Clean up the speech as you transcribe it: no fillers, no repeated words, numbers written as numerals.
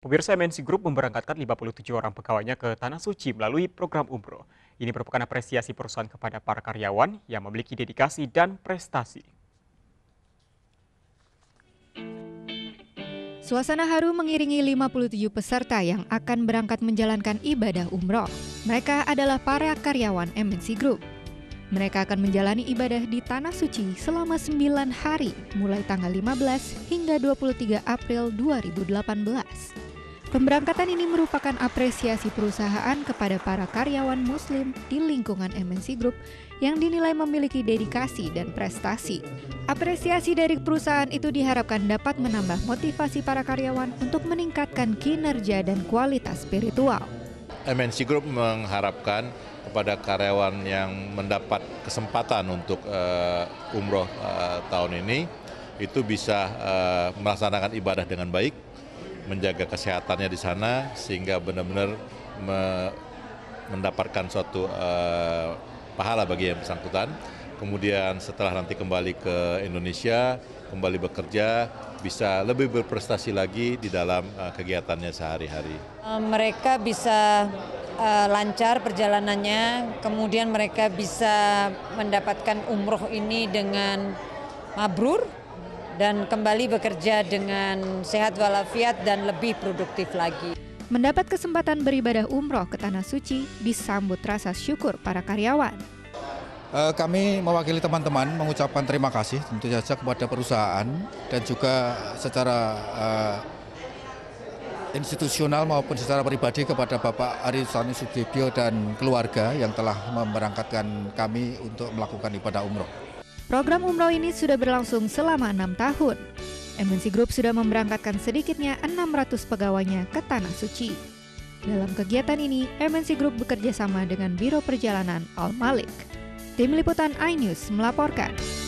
Pemirsa MNC Group memberangkatkan 57 orang pegawainya ke Tanah Suci melalui program umroh. Ini merupakan apresiasi perusahaan kepada para karyawan yang memiliki dedikasi dan prestasi. Suasana haru mengiringi 57 peserta yang akan berangkat menjalankan ibadah umroh. Mereka adalah para karyawan MNC Group. Mereka akan menjalani ibadah di Tanah Suci selama 9 hari, mulai tanggal 15 hingga 23 April 2018. Pemberangkatan ini merupakan apresiasi perusahaan kepada para karyawan Muslim di lingkungan MNC Group yang dinilai memiliki dedikasi dan prestasi. Apresiasi dari perusahaan itu diharapkan dapat menambah motivasi para karyawan untuk meningkatkan kinerja dan kualitas spiritual. MNC Group mengharapkan kepada karyawan yang mendapat kesempatan untuk umroh tahun ini itu bisa melaksanakan ibadah dengan baik, menjaga kesehatannya di sana sehingga benar-benar mendapatkan suatu pahala bagi yang bersangkutan. Kemudian setelah nanti kembali ke Indonesia, kembali bekerja, bisa lebih berprestasi lagi di dalam kegiatannya sehari-hari. Mereka bisa lancar perjalanannya, kemudian mereka bisa mendapatkan umroh ini dengan mabrur dan kembali bekerja dengan sehat walafiat dan lebih produktif lagi. Mendapat kesempatan beribadah umroh ke Tanah Suci disambut rasa syukur para karyawan. Kami mewakili teman-teman mengucapkan terima kasih tentu saja kepada perusahaan dan juga secara institusional maupun secara pribadi kepada Bapak Arisani Sudibyo dan keluarga yang telah memberangkatkan kami untuk melakukan ibadah umroh. Program umroh ini sudah berlangsung selama 6 tahun. MNC Group sudah memberangkatkan sedikitnya 600 pegawainya ke Tanah Suci. Dalam kegiatan ini, MNC Group bekerja sama dengan Biro Perjalanan Al Malik. Tim Liputan iNews melaporkan.